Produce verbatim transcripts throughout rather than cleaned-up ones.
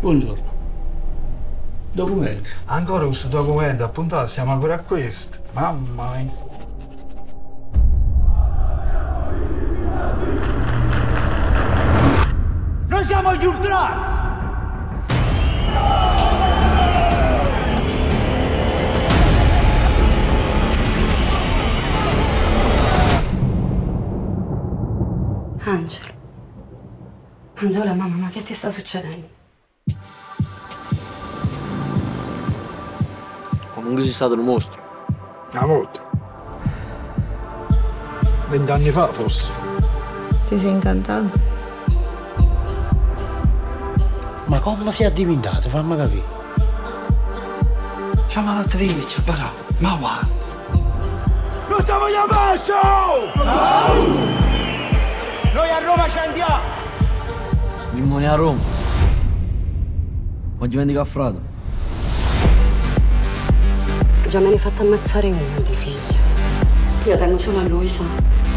Buongiorno. Documenti. Ancora questo documento, appuntato, siamo ancora a questo. Mamma mia. Noi siamo gli Ultras! Angelo. Angelo, mamma, ma che ti sta succedendo? Comunque sei stato un mostro. Una volta. Vent'anni fa, forse. Ti sei incantato? Ma come si è diventato? Fammi capire. Ci ha fatto via, ci ha parato. Ma guarda. Noi stiamo a basso! No! Noi a Roma ci andiamo! Limone a Roma. Oggi vendi caffrato. Già me ne hai fatto ammazzare uno di figlia. Io tengo solo a lui, sa.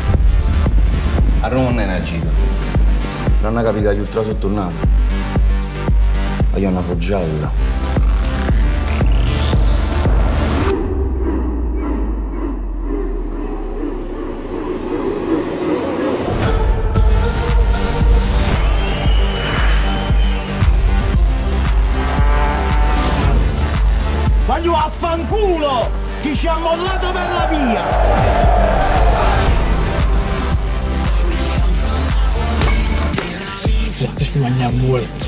A Roma non è una gita. Non ha capito che gli ultra sono tornati. Ma io ho una foggialla. Voglio affanculo! Chi ci ha mollato per la via! Ci mangiamo muerti.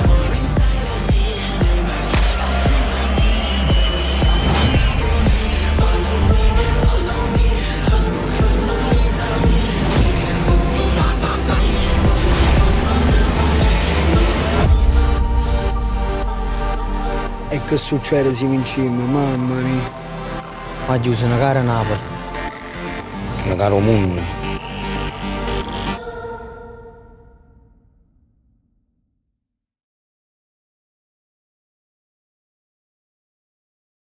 E che succede se vinciamo, mamma mia? Ma giusto una cara Napoli. Sono caro mondo.